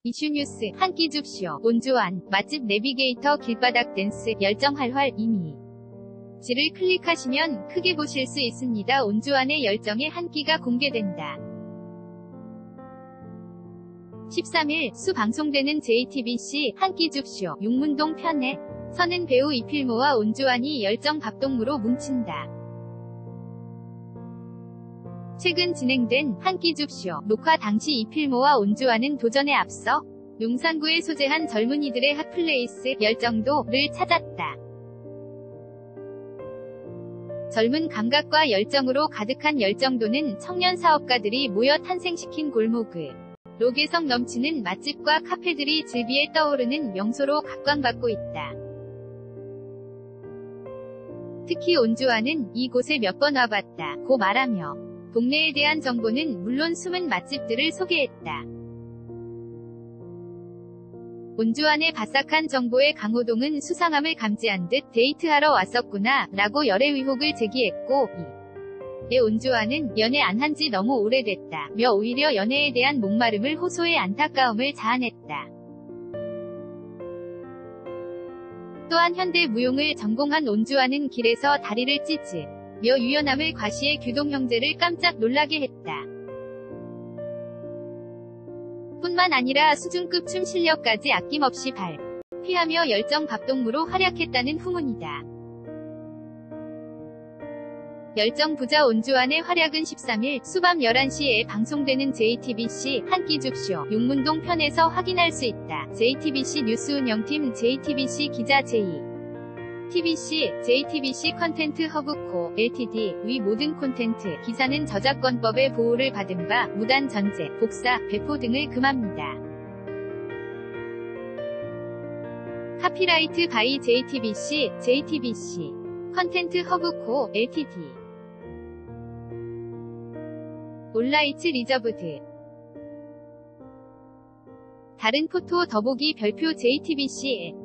이슈뉴스 한 끼 줍쇼 온주환 맛집 내비게이터 길바닥 댄스 열정 활활 이미 지를 클릭하시면 크게 보실 수 있습니다. 온주환의 열정의 한 끼가 공개된다. 13일 수 방송되는 JTBC 한 끼 줍쇼 용문동 편에 서는 배우 이필모와 온주환이 열정 밥동무로 뭉친다. 최근 진행된 한 끼 줍쇼 녹화 당시 이필모와 온주환은 도전에 앞서 용산구에 소재한 젊은이들의 핫플레이스 열정도를 찾았다. 젊은 감각과 열정으로 가득한 열정도는 청년 사업가들이 모여 탄생시킨 골목으로 개성 넘치는 맛집과 카페들이 즐비에 떠오르는 명소로 각광받고 있다. 특히 온주환은 이곳에 몇 번 와봤다 고 말하며 동네에 대한 정보는 물론 숨은 맛집들을 소개했다. 온주환의 바싹한 정보에 강호동은 수상함을 감지한 듯 데이트하러 왔었구나 라고 열애 의혹을 제기했고 이에 온주환은 연애 안 한 지 너무 오래됐다 며 오히려 연애에 대한 목마름을 호소해 안타까움을 자아냈다. 또한 현대 무용을 전공한 온주환은 길에서 다리를 찢으며 유연함을 과시해 규동 형제를 깜짝 놀라게 했다. 뿐만 아니라 수준급 춤 실력까지 아낌없이 발휘하며 열정 밥동무로 활약했다는 후문이다. 열정 부자 온주환의 활약은 13일 수밤 11시에 방송되는 JTBC 한 끼 줍쇼 용문동 편에서 확인할 수 있다. JTBC 뉴스 운영팀 JTBC 기자 JTBC JTBC 컨텐트 허브코 Ltd 위 모든 콘텐트 기사는 저작권법의 보호를 받은 바 무단 전제, 복사, 배포 등을 금합니다. 카피라이트 바이 JTBC JTBC 컨텐트 허브코 Ltd 올라이츠 리저브드 다른 포토 더보기 별표 JTBC